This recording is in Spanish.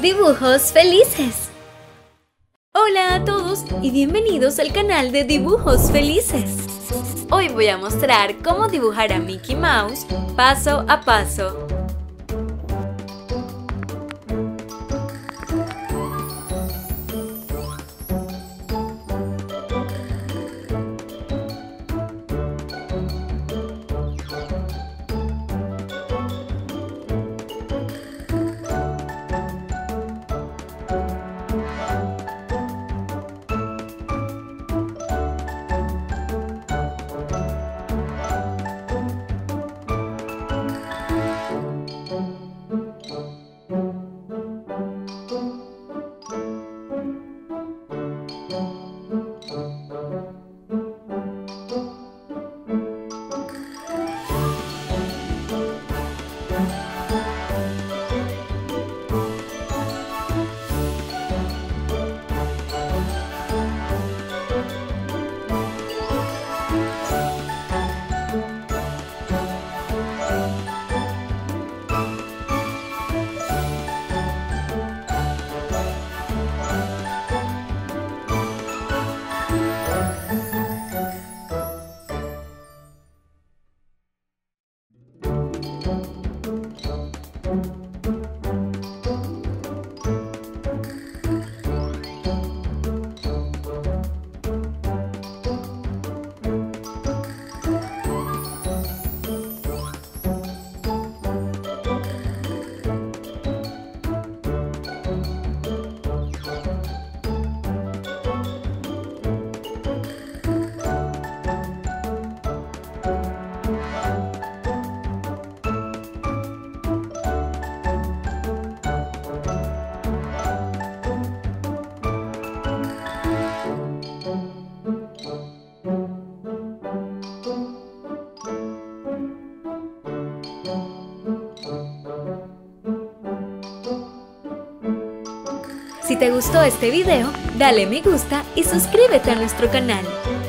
Dibujos felices. Hola a todos y bienvenidos al canal de Dibujos Felices. Hoy voy a mostrar cómo dibujar a Mickey Mouse paso a paso. Si te gustó este video, dale me gusta y suscríbete a nuestro canal.